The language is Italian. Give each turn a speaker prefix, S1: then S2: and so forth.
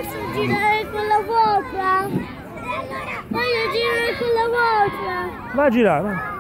S1: Posso girare con la vuota? Voglio girare con la vuota.
S2: Va a girare, va.